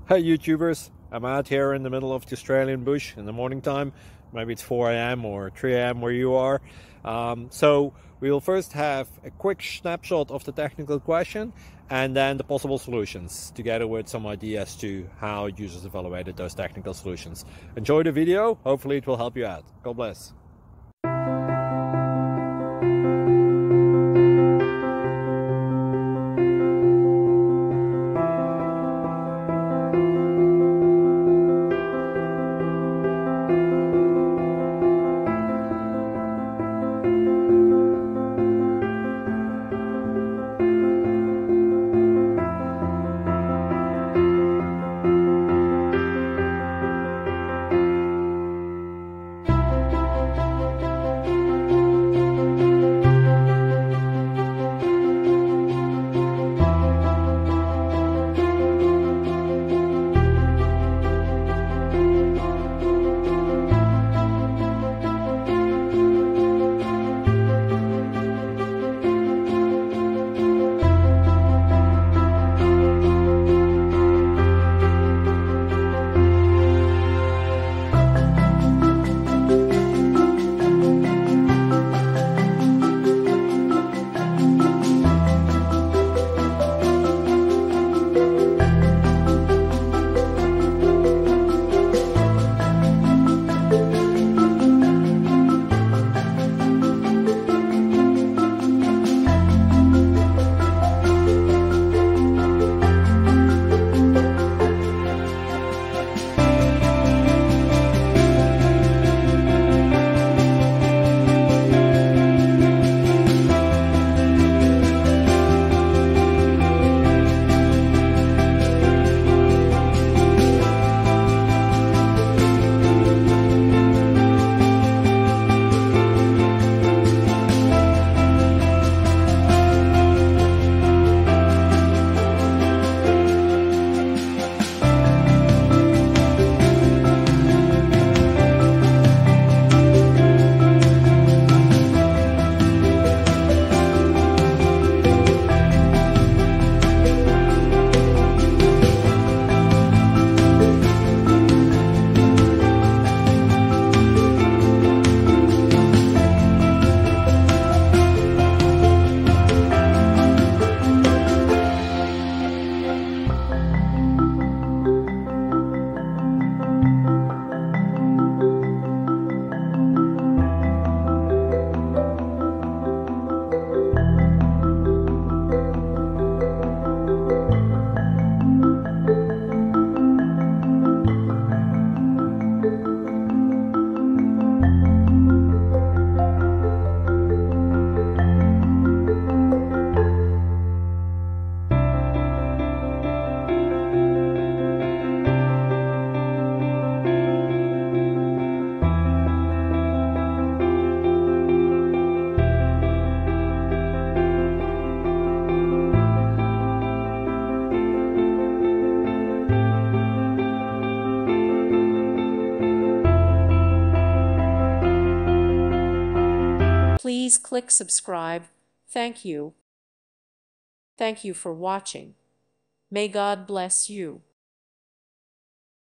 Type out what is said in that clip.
Hey YouTubers, I'm out here in the middle of the Australian bush in the morning time. Maybe it's 4 a.m. or 3 a.m. where you are. So we will first have a quick snapshot of the technical question and then the possible solutions, together with some ideas to how users evaluated those technical solutions. Enjoy the video, hopefully it will help you out. God bless. Please click subscribe. Thank you. Thank you for watching. May God bless you.